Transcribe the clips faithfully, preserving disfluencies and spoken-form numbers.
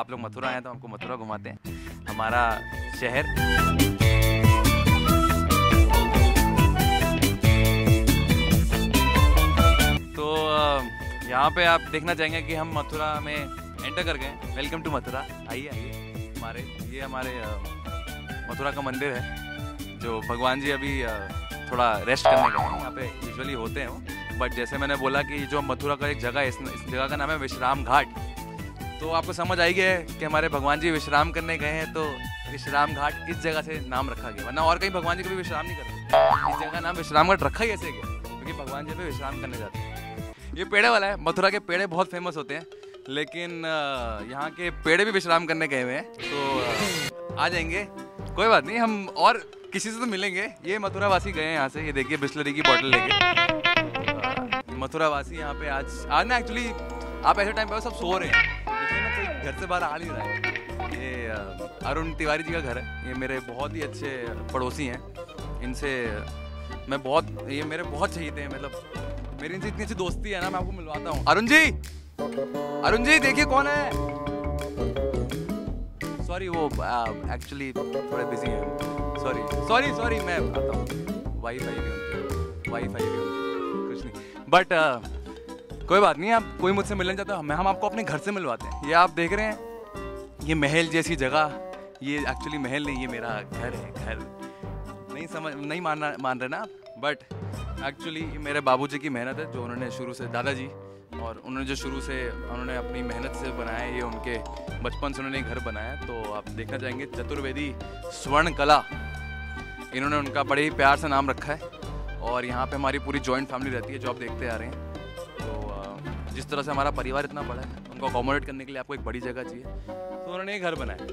आप लोग मथुरा आए तो हमको मथुरा घुमाते हैं, हमारा शहर। तो यहाँ पे आप देखना चाहेंगे कि हम मथुरा में एंटर कर गए। वेलकम टू मथुरा, आइए आइए हमारे, ये हमारे मथुरा का मंदिर है जो भगवान जी अभी थोड़ा रेस्ट करने गए हैं। यहाँ पे यूजुअली होते हैं वो, बट जैसे मैंने बोला कि जो मथुरा का एक जगह है, इस, इस जगह का नाम है विश्राम घाट। तो आपको समझ आई गया है कि हमारे भगवान जी विश्राम करने गए हैं, तो विश्राम घाट इस जगह से नाम रखा गया, वरना और कहीं भगवान जी कभी विश्राम नहीं करते। इस जगह का नाम विश्राम घाट रखा ही ऐसे गया क्योंकि भगवान जी पे विश्राम करने जाते हैं। ये पेड़े वाला है, मथुरा के पेड़े बहुत फेमस होते हैं, लेकिन यहाँ के पेड़े भी विश्राम करने गए हुए हैं, तो आ जाएंगे, कोई बात नहीं, हम और किसी से तो मिलेंगे। ये मथुरा वासी गए हैं यहाँ से, ये देखिए बिस्लरी की बोतल लेके। मथुरा वासी यहाँ पे आज आज ना एक्चुअली आप ऐसे टाइम पे सब सो रहे हैं, इसलिए ना कोई घर से बाहर आ नहीं रहा है। ये अरुण तिवारी जी का घर है, ये मेरे बहुत ही अच्छे पड़ोसी हैं, इनसे मैं बहुत, ये मेरे बहुत चहीते हैं, मतलब मेरी इनसे इतनी अच्छी दोस्ती है ना, मैं आपको मिलवाता हूँ। अरुण जी, अरुण जी देखिए कौन है। सॉरी वो एक्चुअली थोड़े बिजी हैं, सॉरी सॉरी सॉरी मैं आता हूँ। वाईफाई भी उनकी, वाईफाई भी उनकी, कुछ नहीं, बट uh, कोई बात नहीं, आप कोई मुझसे मिलना चाहते हो, हम आपको अपने घर से मिलवाते हैं। ये आप देख रहे हैं, ये महल जैसी जगह, ये एक्चुअली महल नहीं, ये मेरा घर है। घर नहीं समझ नहीं मानना मान रहे ना आप, बट एक्चुअली मेरे बाबूजी की मेहनत है, जो उन्होंने शुरू से, दादाजी, और उन्होंने जो शुरू से उन्होंने अपनी मेहनत से बनाया, ये उनके बचपन से उन्होंने घर बनाया। तो आप देखना चाहेंगे चतुर्वेदी स्वर्ण कला, इन्होंने उनका बड़े ही प्यार से नाम रखा है। और यहाँ पे हमारी पूरी जॉइंट फैमिली रहती है, जो आप देखते आ रहे हैं। तो जिस तरह से हमारा परिवार इतना बड़ा है, उनको अकोमोडेट करने के लिए आपको एक बड़ी जगह चाहिए, तो उन्होंने ये घर बनाया।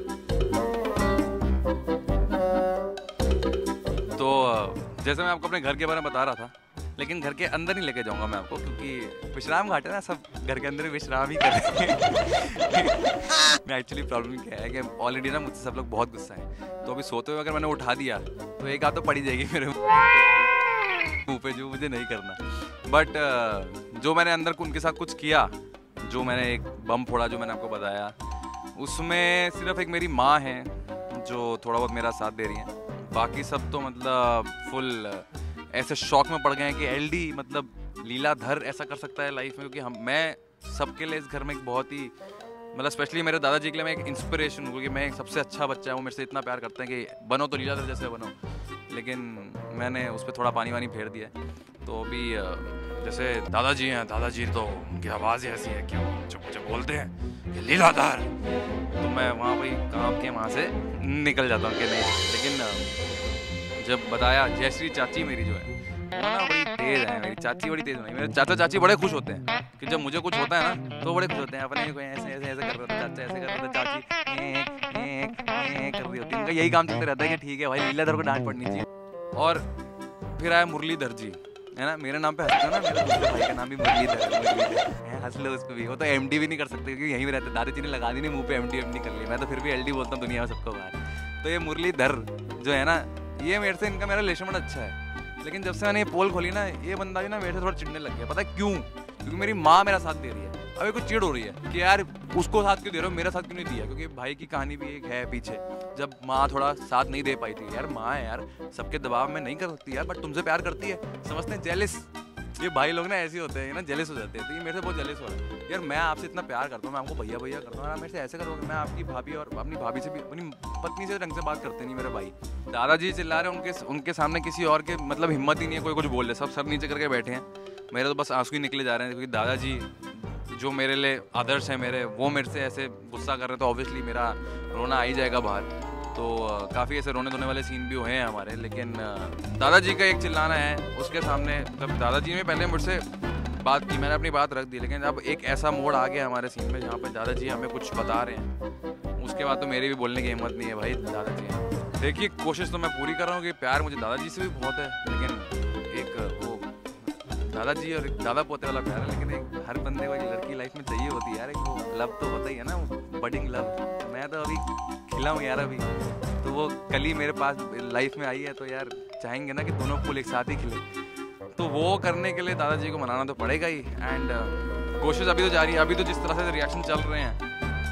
तो जैसे मैं आपको अपने घर के बारे में बता रहा था, लेकिन घर के अंदर नहीं लेके जाऊंगा मैं आपको, क्योंकि विश्राम घाट है ना, सब घर के अंदर विश्राम ही कर रहे हैं। मैं एक्चुअली प्रॉब्लम क्या है कि ऑलरेडी ना मुझसे सब लोग बहुत गुस्सा है, तो अभी सोते हुए अगर मैंने उठा दिया तो एक आध तो पड़ी जाएगी मेरे मुँह पे, जो मुझे नहीं करना। बट जो मैंने अंदर उनके साथ कुछ किया, जो मैंने एक बम फोड़ा, जो मैंने आपको बताया, उसमें सिर्फ एक मेरी माँ है जो थोड़ा बहुत मेरा साथ दे रही है, बाकी सब तो मतलब फुल ऐसे शौक में पड़ गए हैं कि एलडी मतलब लीलाधर ऐसा कर सकता है लाइफ में, क्योंकि हम मैं सबके लिए इस घर में एक बहुत ही, मतलब स्पेशली मेरे दादाजी के लिए मैं एक इंस्पिरेशन हूँ, क्योंकि मैं एक सबसे अच्छा बच्चा हूँ, मेरे से इतना प्यार करते हैं कि बनो तो लीलाधर जैसे बनो। लेकिन मैंने उस पर थोड़ा पानी वानी फेर दिया है। तो अभी जैसे दादाजी हैं, दादाजी तो उनकी आवाज़ ही ऐसी है कि वो जब मुझे बोलते हैं कि लीलाधर, तो मैं वहाँ वही काम के वहाँ से निकल जाता हूँ कि नहीं। लेकिन जब बताया, जयश्री चाची मेरी जो है वो ना बड़ी तेज़ है, मेरी चाची बड़ी तेज़ है, मेरे चाचा चाची बड़े खुश होते हैं कि जब मुझे कुछ होता है ना तो बड़े खुश होते हैं। अपने कोई ऐसे ऐसे ऐसे कर रहा था, चाचा ऐसे कर रहा था, चाची एक एक एक कर रही होती है, उनका यही काम चलते रहता है कि ठीक है भाई लीलाधर को डांट पड़नी चाहिए। और फिर आया मुरलीधर जी, है ना, मेरे नाम पे हंसता ना, मेरे दूसरे भाई का नाम भी मुरलीधर है, मुरलीधर हंस लो उसको भी, वो तो एमडी भी नहीं कर सकते क्योंकि यहीं भी रहते, दादाजी ने लगा दी नहीं मुँह पे एमडी एमडी कर लिया, मैं तो फिर भी एलडी बोलता हूँ दुनिया में सबको बाहर। तो ये मुरलीधर जो है ना, ये मेरे से, इनका मेरा रिलेशन बड़ा अच्छा है। लेकिन जब से मैंने ये पोल खोली ना, ये बंदा भी ना मेरे से थोड़ा चिढ़ने लग गया। पता है क्यों? क्योंकि मेरी माँ मेरा साथ दे रही है। अभी कुछ चिढ़ हो रही है कि यार उसको साथ क्यों दे रहे हो, मेरा साथ क्यों नहीं दिया? क्योंकि भाई की कहानी भी एक है पीछे, जब माँ थोड़ा साथ नहीं दे पाई थी। यार माँ है यार, सबके दबाव में नहीं कर सकती यार, बट तुमसे प्यार करती है, समझते हैं जेलिस। ये भाई लोग ना ऐसे होते हैं ना, जेलिस हो जाते हैं। तो ये मेरे से बहुत जेलिस हो रहा है यार, मैं आपसे इतना प्यार करता हूँ, मैं आपको भैया भैया करता हूँ, मेरे से ऐसे करोगे? मैं आपकी भाभी और अपनी भाभी से भी, अपनी पत्नी से ढंग से बात करते नहीं मेरे भाई। दादाजी चिल्ला रहे हैं, उनके उनके सामने किसी और के मतलब हिम्मत ही नहीं है कोई कुछ बोल दे, सब सर नीचे करके बैठे हैं। मेरे तो बस आंसू ही निकले जा रहे हैं, क्योंकि दादाजी जो मेरे लिए आदर्श है मेरे, वो मेरे से ऐसे गुस्सा कर रहे हैं, तो ऑब्वियसली मेरा रोना आ ही जाएगा बाहर। तो काफ़ी ऐसे रोने धोने वाले सीन भी हुए हैं हमारे। लेकिन दादाजी का एक चिल्लाना है उसके सामने, तब दादाजी ने पहले मुझसे बात की, मैंने अपनी बात रख दी। लेकिन अब एक ऐसा मोड़ आ गया हमारे सीन में जहाँ पे दादाजी हमें कुछ बता रहे हैं, उसके बाद तो मेरी भी बोलने की हिम्मत नहीं है भाई। दादाजी देखिए, कोशिश तो मैं पूरी कर रहा हूँ कि प्यार मुझे दादाजी से भी बहुत है, लेकिन एक वो दादाजी और एक दादा पोते वाला प्यार है। लेकिन एक हर बंदे को एक लड़की लाइफ में चाहिए होती है यार, एक वो लव तो होता ही है ना, बडिंग लव। मैं तो अभी खिला हूँ यार अभी, तो वो कल ही मेरे पास लाइफ में आई है, तो यार चाहेंगे ना कि दोनों फूल एक साथ ही खिले। तो वो करने के लिए दादाजी को मनाना तो पड़ेगा ही। एंड कोशिश अभी तो जारी है। अभी तो जिस तरह से रिएक्शन चल रहे हैं,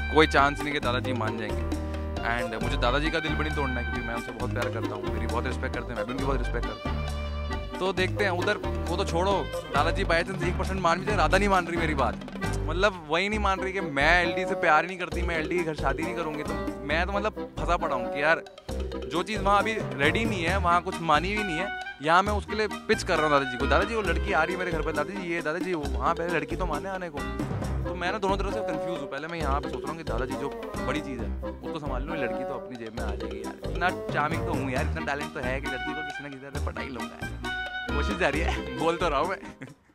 कोई चांस नहीं कि दादाजी मान जाएंगे। एंड मुझे दादाजी का दिल भी नहीं तोड़ना है, क्योंकि मैं उनसे बहुत प्यार करता हूँ, मेरी बहुत रिस्पेक्ट करते हैं, मैं भी उनकी बहुत रिस्पेक्ट करता हूँ। तो देखते हैं उधर, वो तो छोड़ो, दादाजी बाई चांस एक परसेंट मान भी जाए, राधा नहीं मान रही मेरी बात, मतलब वही नहीं मान रही कि मैं एलडी से प्यार ही नहीं करती, मैं एलडी के घर शादी नहीं करूँगी। तो मैं तो मतलब फंसा पड़ा हूँ कि यार जो चीज़ वहाँ अभी रेडी नहीं है, वहाँ कुछ मानी भी नहीं है, यहाँ मैं उसके लिए पिच कर रहा हूँ दादाजी को, दादाजी वो लड़की आ रही है मेरे घर पर, दादाजी ये, दादाजी वो, वहाँ पहले लड़की तो माने आने को। तो मैं ना दोनों तरफ से कंफ्यूज हूँ। पहले मैं यहाँ पे सोच रहा हूँ कि दादाजी जो बड़ी चीज़ है उसको संभाल लूँ, लड़की तो अपनी जेब में आ जाएगी यार, इतना चार्मिंग तो हूँ यार, इतना टैलेंट तो है कि लड़की को किसी ना किसी तरह पटा ही लूँगा। कोशिश जारी है, बोल तो रहा हूँ मैं।